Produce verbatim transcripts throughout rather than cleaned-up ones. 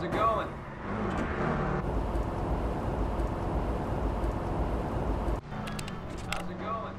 it going? How's it going?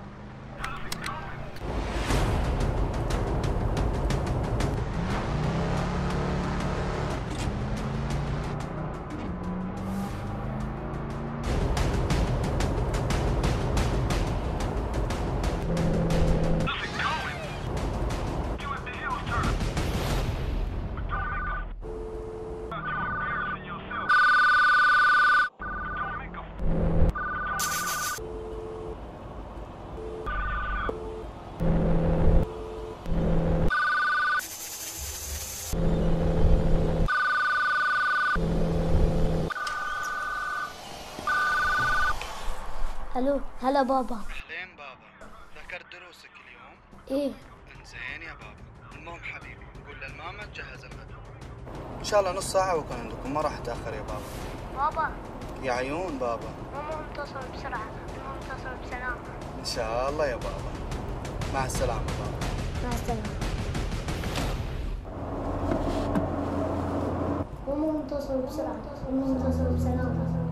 الو هلا بابا. اهلين بابا، ذكرت دروسك اليوم؟ ايه انزين يا بابا. المهم حبيبي قول للماما تجهز الغداء. ان شاء الله نص ساعة واكون عندكم، ما راح اتأخر يا بابا. بابا يا عيون بابا. ماما متصل بسرعة، ماما متصل بسلامة. ان شاء الله يا بابا. مع السلامة بابا. مع السلامة. ماما متصل بسرعة، ماما متصل بسلامة.